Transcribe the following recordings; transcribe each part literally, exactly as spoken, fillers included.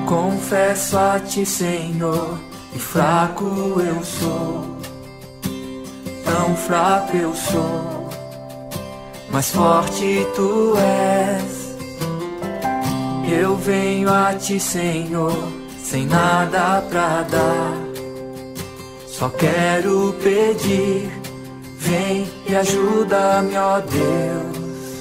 Confesso a ti, Senhor, que fraco eu sou, tão fraco eu sou, mas forte tu és. Eu venho a ti, Senhor, sem nada pra dar, só quero pedir, vem e ajuda-me, ó Deus.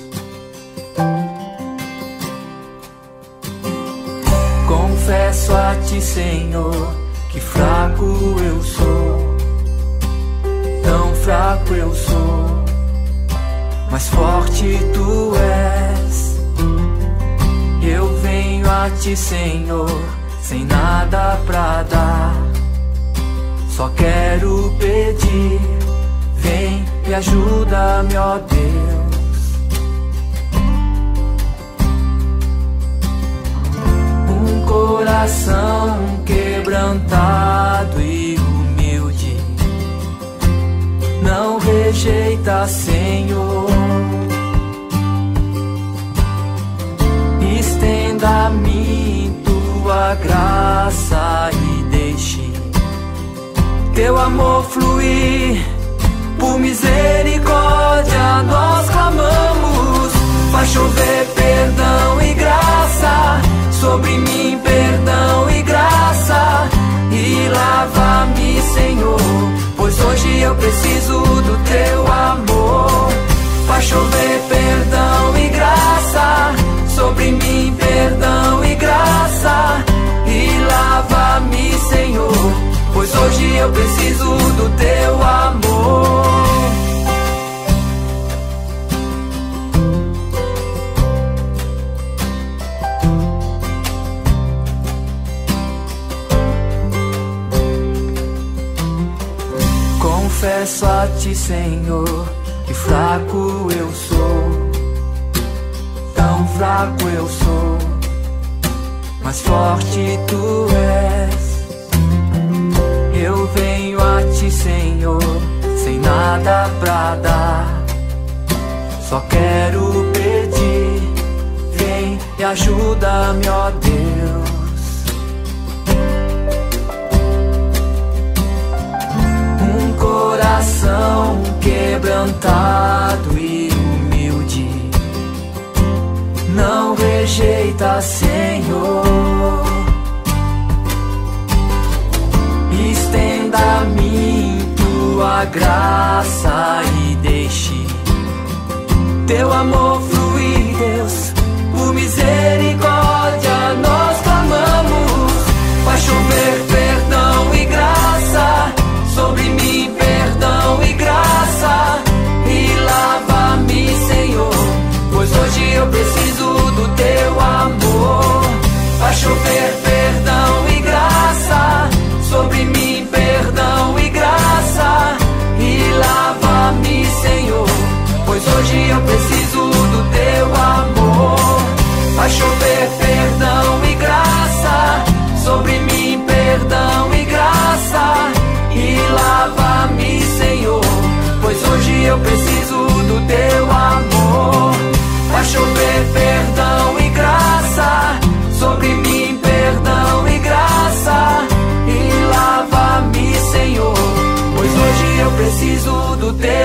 Confesso a ti, Senhor, que fraco eu sou, tão fraco eu sou, mas forte tu és. Eu venho a ti, Senhor, sem nada pra dar, só quero pedir, vem e ajuda-me, ó Deus. Coração quebrantado e humilde, não rejeita, Senhor. Estenda a mim tua graça e deixe teu amor fluir. Por misericórdia nós clamamos, faz chover perdão e graça sobre mim, perdão e graça, e lava-me, Senhor, pois hoje eu preciso do teu amor. Faz chover perdão e graça sobre mim, perdão e graça, e lava-me, Senhor, pois hoje eu preciso do teu amor. Confesso a ti, Senhor, que fraco eu sou, tão fraco eu sou, mas forte tu és. Eu venho a ti, Senhor, sem nada pra dar, só quero pedir, vem e ajuda-me, ó Deus. Coração quebrantado e humilde, não rejeita, Senhor. Estenda a mim tua graça e deixe teu amor fluir, Deus. Por misericórdia nós clamamos, faz chover perdão e graça sobre mim, perdão e graça, e lava-me, Senhor, pois hoje eu preciso do teu amor. Faz chover perdão e graça sobre mim, perdão e graça, e lava-me, Senhor, pois hoje eu preciso do teu amor. Faz chover perdão e graça sobre mim, perdão e graça, e lava-me, Senhor, pois hoje eu preciso do teu amor. Faz chover perdão e graça sobre mim, perdão e graça, e lava-me, Senhor, pois hoje eu preciso do teu